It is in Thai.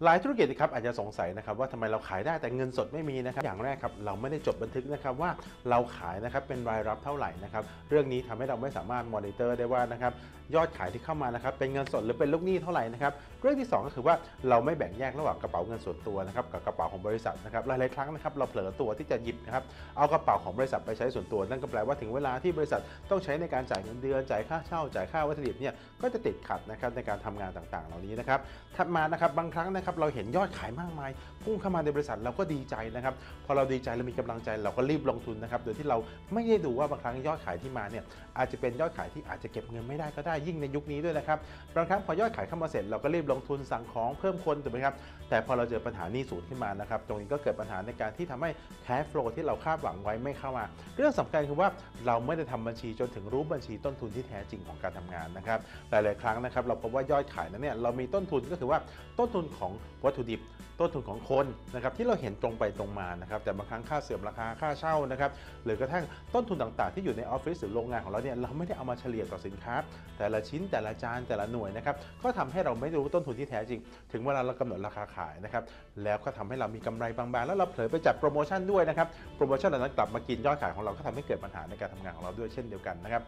หลายธุรกิจครับอาจจะสงสัยนะครับว่าทำไมเราขายได้แต่เงินสดไม่มีนะครับอย่างแรกครับเราไม่ได้จดบันทึกนะครับว่าเราขายนะครับเป็นรายรับเท่าไหร่นะครับเรื่องนี้ทำให้เราไม่สามารถมอนิเตอร์ได้ว่านะครับยอดขายที่เข้ามานะครับเป็นเงินสดหรือเป็นลูกหนี้เท่าไหร่นะครับเรื่องที่2ก็คือว่าเราไม่แบ่งแยกระหว่างกระเป๋าเงินส่วนตัวนะครับกับกระเป๋าของบริษัทนะครับหลายๆครั้งนะครับเราเผลอตัวที่จะหยิบนะครับเอากระเป๋าของบริษัทไปใช้ส่วนตัวนั่นก็แปลว่าถึงเวลาที่บริษัทต้องใช้ในการจ่ายเงินเดือนจ่ายค่าเช่าจ่ายค่าวัตถุดิบเนี่ยก็จะติดขัดนะครับในการทำงานต่างๆเหล่านี้นะครับถัดมานะครับบางครั้งนะครับเราเห็นยอดขายมากมายพุ่งเข้ามาในบริษัทเราก็ดีใจนะครับพอเราดีใจเรามีกำลังใจเราก็รีบลงทุนนะครับโดยที่เราไม่ได้ดูว่าบางครั้งยอดขายที่มาเนี่ยอาจจะเป็นยอดขายที่อาจจะเก็บเงินไม่ได้ก็ได้ยิ่งในยุคนี้ด้วยนะครับบางครั้งพอยอดขายเข้ามาเสร็จเราก็รีบลงทุนสั่งของเพิ่มคนถูกไหมครับแต่พอเราเจอปัญหาหนี้ศูนย์ขึ้นมานะครับตรงนี้ก็เกิดปัญหาในการที่ทำให้ cash flow ที่เราคาดหวังไว้ไม่เข้ามาเรื่องสำคัญคือว่าเราไม่ได้ทำบัญชีจนถึงรู้บัญชีต้นทุนที่แท้จริงของการทำงานนะครับหลายๆครั้งนะครับเราพบว่ายอดขายนั้นเนี่ยเรามีต้นทุนก็คือว่าต้นทุนของวัตถุดิบต้นทุนของคนนะครับที่เราเห็นตรงไปตรงมานะครับแต่บางครั้งค่าเสื่อมราคาค่าเช่านะครับหรือกระทั่งต้นทุนต่างๆที่อยู่ในออฟฟิศหรือโรงงานของเราเนี่ยเราไม่ได้เอามาเฉลี่ยต่อสินค้าแต่ละชิ้นแต่ละจานแต่ละหน่วยนะครับก็ทำให้เราไม่รู้ต้นทุนที่แท้จริงถึงเวลาเรากำหนดราคาขายนะครับแล้วก็ทำให้เรามีกำไรบางๆแล้วเราเผลอไปจัดโปรโมชั่นด้วยนะครับโปรโมชั่นเหล่านั้นกลับมากินยอดขายของเราก็ทำให้เกิดปัญหาในการทำงานของเราด้วยเช่นเดียวกันนะครับ